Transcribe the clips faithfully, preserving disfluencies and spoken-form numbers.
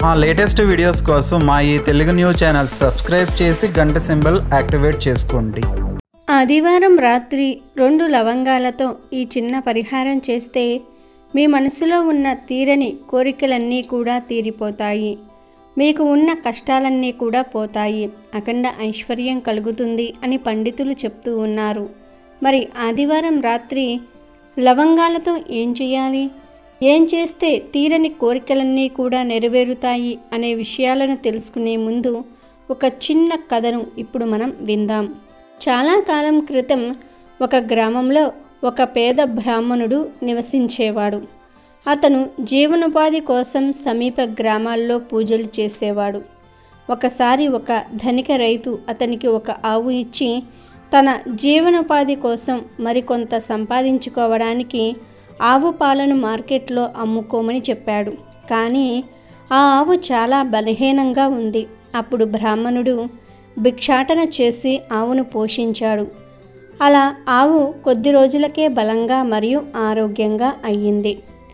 మా latest videos కోసం మా ఈ తెలుగు న్యూస్ ఛానల్ సబ్స్క్రైబ్ చేసి గంట సింబల్ యాక్టివేట్ చేసుకోండి. ఆదివారం రాత్రి రెండు లవంగాలతో ఈ చిన్న పరిహారం చేస్తే మీ మనసులో ఉన్న తీరని కోరికలన్నీ కూడా తీరిపోతాయి. మీకు ఉన్న కష్టాలన్నీ కూడా పోతాయి. అఖండ ఐశ్వర్యం కలుగుతుంది అని పండితులు చెప్తూ ఉన్నారు. మరి ఆదివారం రాత్రి లవంగాలతో ఏం చేయాలి, ఏం చేస్తే తీరని కోరికలన్నీ కూడా నెరవేరుతాయి అనే విషయాలను తెలుసుకునే ముందు ఒక చిన్న కథను ఇప్పుడు మనం విందాం. చాలా కాలం క్రితం ఒక గ్రామంలో ఒక పేద బ్రాహ్మణుడు నివసించేవాడు. అతను జీవనోపాధి కోసం సమీప గ్రామాల్లో పూజలు చేసేవాడు. ఒకసారి ఒక ధనిక రైతు అతనికి ఒక ఆవు ఇచ్చి తన జీవనోపాధి కోసం మరికొంత సంపాదించుకోవడానికి ఆవు పాలను మార్కెట్లో అమ్ముకోమని చెప్పాడు. కానీ ఆ ఆవు చాలా బలహీనంగా ఉంది. అప్పుడు బ్రాహ్మణుడు భిక్షాటన చేసి ఆవును పోషించాడు. అలా ఆవు కొద్ది రోజులకే బలంగా మరియు ఆరోగ్యంగా అయ్యింది.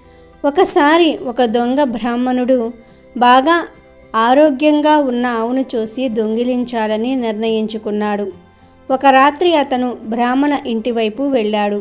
ఒకసారి ఒక దొంగ బ్రాహ్మణుడు బాగా ఆరోగ్యంగా ఉన్న ఆవును చూసి దొంగిలించాలని నిర్ణయించుకున్నాడు. ఒక రాత్రి అతను బ్రాహ్మణ ఇంటివైపు వెళ్ళాడు.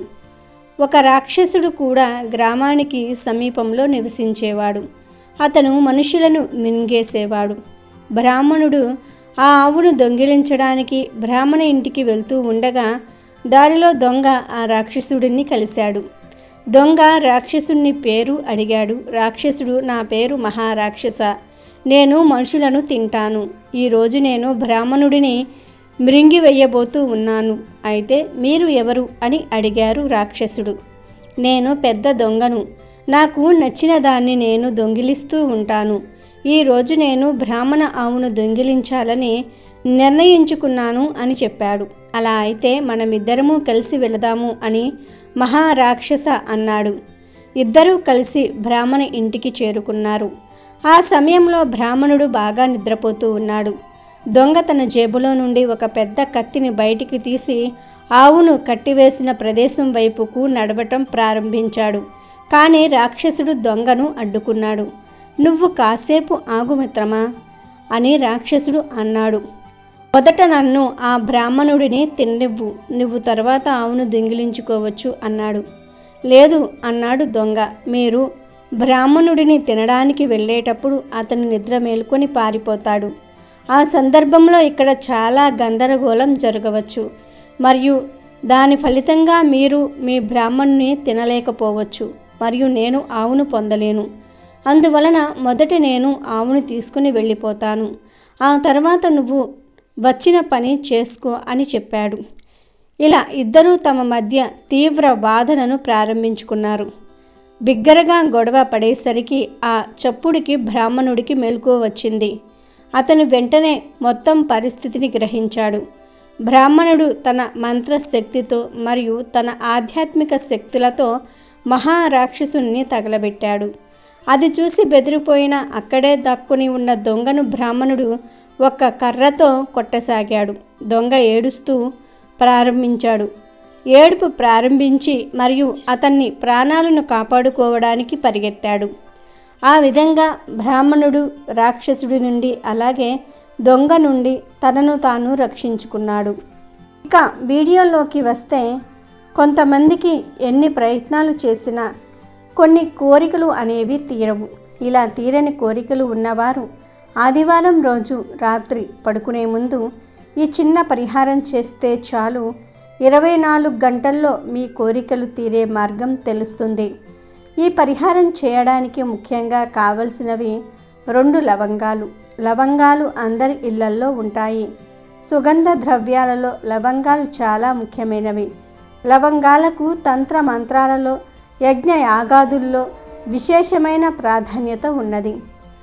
ఒక రాక్షసుడు కూడా గ్రామానికి సమీపంలో నివసించేవాడు. అతను మనుషులను మింగేసేవాడు. బ్రాహ్మణుడు ఆ ఆవును దొంగిలించడానికి బ్రాహ్మణ ఇంటికి వెళ్తూ ఉండగా దారిలో దొంగ ఆ రాక్షసుడిని కలిశాడు. దొంగ రాక్షసుని పేరు అడిగాడు. రాక్షసుడు, నా పేరు మహారాక్షస, నేను మనుషులను తింటాను. ఈరోజు నేను బ్రాహ్మణుడిని మృంగి వెయ్యబోతూ ఉన్నాను. అయితే మీరు ఎవరు అని అడిగారు రాక్షసుడు. నేను పెద్ద దొంగను. నాకు నచ్చిన దాన్ని నేను దొంగిలిస్తూ ఉంటాను. ఈరోజు నేను బ్రాహ్మణ ఆవును దొంగిలించాలని నిర్ణయించుకున్నాను అని చెప్పాడు. అలా అయితే మనమిద్దరము కలిసి వెళదాము అని మహారాక్షస అన్నాడు. ఇద్దరూ కలిసి బ్రాహ్మణ ఇంటికి చేరుకున్నారు. ఆ సమయంలో బ్రాహ్మణుడు బాగా నిద్రపోతూ ఉన్నాడు. దొంగ తన జేబులో నుండి ఒక పెద్ద కత్తిని బయటికి తీసి ఆవును కట్టివేసిన ప్రదేశం వైపుకు నడవటం ప్రారంభించాడు. కానీ రాక్షసుడు దొంగను అడ్డుకున్నాడు. నువ్వు కాసేపు ఆగు మిత్రమా అని రాక్షసుడు అన్నాడు. మొదట నన్ను ఆ బ్రాహ్మణుడిని తిన్నివ్వు, నువ్వు తర్వాత ఆవును దొంగిలించుకోవచ్చు అన్నాడు. లేదు అన్నాడు దొంగ. మీరు బ్రాహ్మణుడిని తినడానికి వెళ్ళేటప్పుడు అతను నిద్ర మేలుకొని పారిపోతాడు. ఆ సందర్భంలో ఇక్కడ చాలా గందరగోళం జరగవచ్చు మరియు దాని ఫలితంగా మీరు మీ బ్రాహ్మణుని తినలేకపోవచ్చు మరియు నేను ఆవును పొందలేను. అందువలన మొదట నేను ఆవును తీసుకుని వెళ్ళిపోతాను. ఆ తర్వాత నువ్వు వచ్చిన పని చేసుకో అని చెప్పాడు. ఇలా ఇద్దరూ తమ మధ్య తీవ్ర వాదనను ప్రారంభించుకున్నారు. బిగ్గరగా గొడవ పడేసరికి ఆ చప్పుడికి బ్రాహ్మణుడికి మెలకువ వచ్చింది. అతను వెంటనే మొత్తం పరిస్థితిని గ్రహించాడు. బ్రాహ్మణుడు తన మంత్రశక్తితో మరియు తన ఆధ్యాత్మిక శక్తులతో మహారాక్షసుని తగలబెట్టాడు. అది చూసి బెదిరిపోయిన అక్కడే దక్కుని ఉన్న దొంగను బ్రాహ్మణుడు ఒక్క కర్రతో కొట్టసాగాడు. దొంగ ఏడుస్తూ ప్రారంభించాడు. ఏడుపు ప్రారంభించి మరియు అతన్ని ప్రాణాలను కాపాడుకోవడానికి పరిగెత్తాడు. ఆ విధంగా బ్రాహ్మణుడు రాక్షసుడి నుండి అలాగే దొంగ నుండి తనను తాను రక్షించుకున్నాడు. ఇక వీడియోలోకి వస్తే, కొంతమందికి ఎన్ని ప్రయత్నాలు చేసినా కొన్ని కోరికలు అనేవి తీరవు. ఇలా తీరని కోరికలు ఉన్నవారు ఆదివారం రోజు రాత్రి పడుకునే ముందు ఈ చిన్న పరిహారం చేస్తే చాలు, ఇరవై నాలుగు గంటల్లో మీ కోరికలు తీరే మార్గం తెలుస్తుంది. ఈ పరిహారం చేయడానికి ముఖ్యంగా కావలసినవి రెండు లవంగాలు. లవంగాలు అందరి ఇళ్లల్లో ఉంటాయి. సుగంధ ద్రవ్యాలలో లవంగాలు చాలా ముఖ్యమైనవి. లవంగాలకు తంత్ర మంత్రాలలో, యజ్ఞ యాగాదుల్లో విశేషమైన ప్రాధాన్యత ఉన్నది.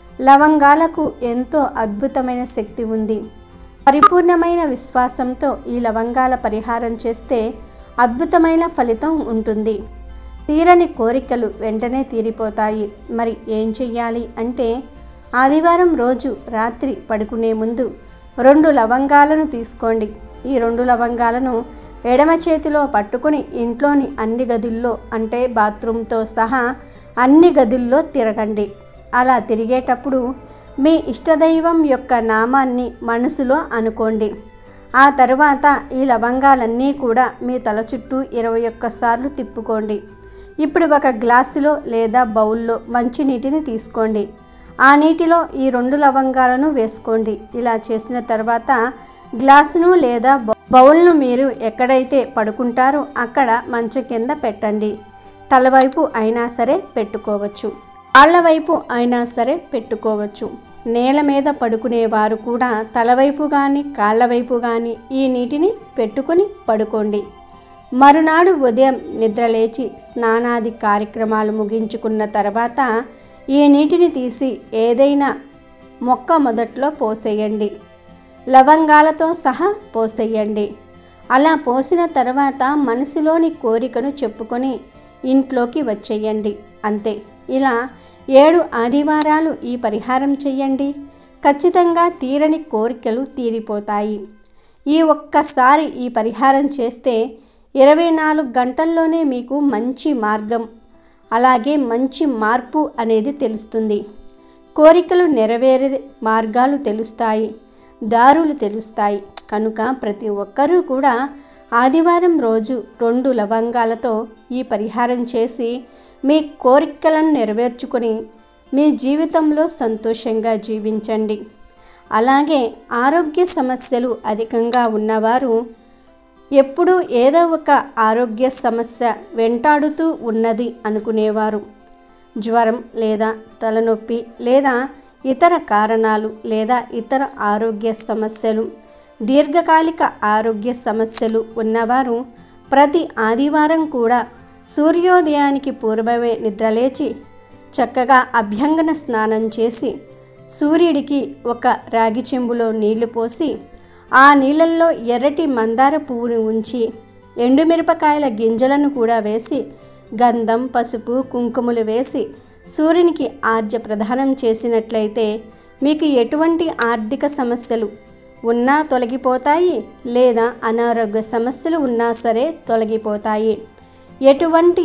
లవంగాలకు ఎంతో అద్భుతమైన శక్తి ఉంది. పరిపూర్ణమైన విశ్వాసంతో ఈ లవంగాల పరిహారం చేస్తే అద్భుతమైన ఫలితం ఉంటుంది. తీరని కోరికలు వెంటనే తీరిపోతాయి. మరి ఏం చెయ్యాలి అంటే, ఆదివారం రోజు రాత్రి పడుకునే ముందు రెండు లవంగాలను తీసుకోండి. ఈ రెండు లవంగాలను ఎడమ చేతిలో పట్టుకుని ఇంట్లోని అన్ని గదుల్లో అంటే బాత్రూంతో సహా అన్ని గదుల్లో తిరగండి. అలా తిరిగేటప్పుడు మీ ఇష్టదైవం యొక్క నామాన్ని మనసులో అనుకోండి. ఆ తర్వాత ఈ లవంగాలన్నీ కూడా మీ తల చుట్టూ ఇరవై ఒక్కసార్లు తిప్పుకోండి. ఇప్పుడు ఒక గ్లాసులో లేదా బౌల్లో మంచి నీటిని తీసుకోండి. ఆ నీటిలో ఈ రెండు లవంగాలను వేసుకోండి. ఇలా చేసిన తర్వాత గ్లాసును లేదా బౌల్ను మీరు ఎక్కడైతే పడుకుంటారో అక్కడ మంచం కింద పెట్టండి. తలవైపు అయినా సరే పెట్టుకోవచ్చు, కాళ్ళ వైపు అయినా సరే పెట్టుకోవచ్చు. నేల మీద పడుకునేవారు కూడా తలవైపు కానీ కాళ్ళ వైపు కానీ ఈ నీటిని పెట్టుకుని పడుకోండి. మరునాడు ఉదయం నిద్రలేచి స్నానాది కార్యక్రమాలు ముగించుకున్న తర్వాత ఈ నీటిని తీసి ఏదైనా మొక్క మొదట్లో పోసేయండి. లవంగాలతో సహా పోసేయండి. అలా పోసిన తర్వాత మనసులోని కోరికను చెప్పుకొని ఇంట్లోకి వచ్చేయండి. అంతే. ఇలా ఏడు ఆదివారాలు ఈ పరిహారం చెయ్యండి. ఖచ్చితంగా తీరని కోరికలు తీరిపోతాయి. ఈ ఒక్కసారి ఈ పరిహారం చేస్తే ఇరవై నాలుగు గంటల్లోనే మీకు మంచి మార్గం, అలాగే మంచి మార్పు అనేది తెలుస్తుంది. కోరికలు నెరవేరే మార్గాలు తెలుస్తాయి, దారులు తెలుస్తాయి. కనుక ప్రతి ఒక్కరూ కూడా ఆదివారం రోజు రెండు లవంగాలతో ఈ పరిహారం చేసి మీ కోరికలను నెరవేర్చుకొని మీ జీవితంలో సంతోషంగా జీవించండి. అలాగే ఆరోగ్య సమస్యలు అధికంగా ఉన్నవారు, ఎప్పుడూ ఏదో ఒక ఆరోగ్య సమస్య వెంటాడుతూ ఉన్నది అనుకునేవారు, జ్వరం లేదా తలనొప్పి లేదా ఇతర కారణాలు లేదా ఇతర ఆరోగ్య సమస్యలు, దీర్ఘకాలిక ఆరోగ్య సమస్యలు ఉన్నవారు ప్రతి ఆదివారం కూడా సూర్యోదయానికి పూర్వమే నిద్రలేచి చక్కగా అభ్యంగన స్నానం చేసి సూర్యుడికి ఒక రాగి చెంబులో నీళ్లు పోసి ఆ నీళ్ళల్లో ఎర్రటి మందార పువ్వును ఉంచి ఎండుమిరపకాయల గింజలను కూడా వేసి గంధం, పసుపు, కుంకుమలు వేసి సూర్యునికి ఆర్జ ప్రదానం చేసినట్లయితే మీకు ఎటువంటి ఆర్థిక సమస్యలు ఉన్నా తొలగిపోతాయి, లేదా అనారోగ్య సమస్యలు ఉన్నా సరే తొలగిపోతాయి. ఎటువంటి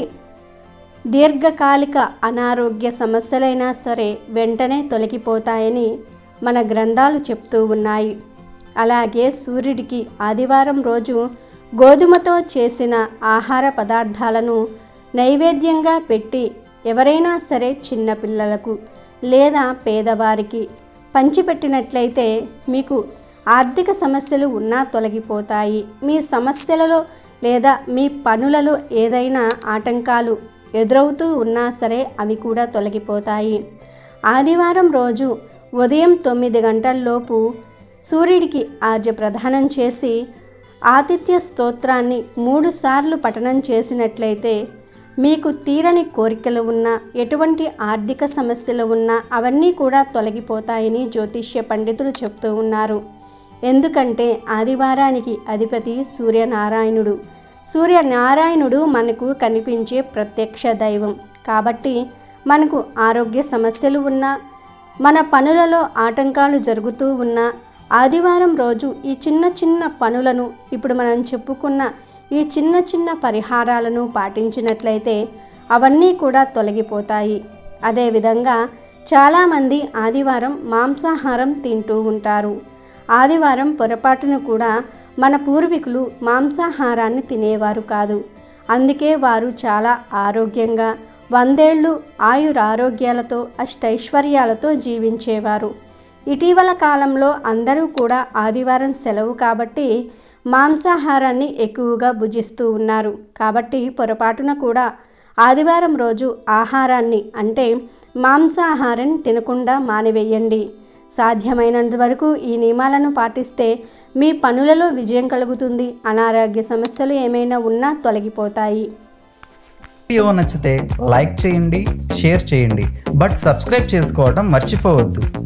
దీర్ఘకాలిక అనారోగ్య సమస్యలైనా సరే వెంటనే తొలగిపోతాయని మన గ్రంథాలు చెప్తూ ఉన్నాయి. అలాగే సూర్యుడికి ఆదివారం రోజు గోధుమతో చేసిన ఆహార పదార్థాలను నైవేద్యంగా పెట్టి ఎవరైనా సరే చిన్నపిల్లలకు లేదా పేదవారికి పంచిపెట్టినట్లయితే మీకు ఆర్థిక సమస్యలు ఉన్నా తొలగిపోతాయి. మీ సమస్యలలో లేదా మీ పనులలో ఏదైనా ఆటంకాలు ఎదురవుతూ ఉన్నా సరే అవి కూడా తొలగిపోతాయి. ఆదివారం రోజు ఉదయం తొమ్మిది గంటల్లోపు సూర్యుడికి ఆర్జ ప్రదానం చేసి ఆతిథ్య స్తోత్రాన్ని మూడు సార్లు పఠనం చేసినట్లయితే మీకు తీరని కోరికలు ఉన్నా, ఎటువంటి ఆర్థిక సమస్యలు ఉన్నా అవన్నీ కూడా తొలగిపోతాయని జ్యోతిష్య పండితులు చెప్తూ ఉన్నారు. ఎందుకంటే ఆదివారానికి అధిపతి సూర్యనారాయణుడు. సూర్యనారాయణుడు మనకు కనిపించే ప్రత్యక్ష దైవం. కాబట్టి మనకు ఆరోగ్య సమస్యలు ఉన్నా, మన పనులలో ఆటంకాలు జరుగుతూ ఉన్నా ఆదివారం రోజు ఈ చిన్న చిన్న పనులను, ఇప్పుడు మనం చెప్పుకున్న ఈ చిన్న చిన్న పరిహారాలను పాటించినట్లయితే అవన్నీ కూడా తొలగిపోతాయి. అదేవిధంగా చాలామంది ఆదివారం మాంసాహారం తింటూ ఉంటారు. ఆదివారం పొరపాటును కూడా మన పూర్వీకులు మాంసాహారాన్ని తినేవారు కాదు. అందుకే వారు చాలా ఆరోగ్యంగా వందేళ్ళు ఆయురారోగ్యాలతో అష్టైశ్వర్యాలతో జీవించేవారు. ఇటీవల కాలంలో అందరూ కూడా ఆదివారం సెలవు కాబట్టి మాంసాహారాన్ని ఎక్కువగా భుజిస్తూ ఉన్నారు. కాబట్టి పొరపాటున కూడా ఆదివారం రోజు ఆహారాన్ని అంటే మాంసాహారం తినకుండా మానివేయండి. సాధ్యమైనంత వరకు ఈ నియమాలను పాటిస్తే మీ పనులలో విజయం కలుగుతుంది. అనారోగ్య సమస్యలు ఏమైనా ఉన్నా తొలగిపోతాయి. వీడియో నచ్చితే లైక్ చేయండి, షేర్ చేయండి, బట్ సబ్స్క్రైబ్ చేసుకోవడం మర్చిపోవద్దు.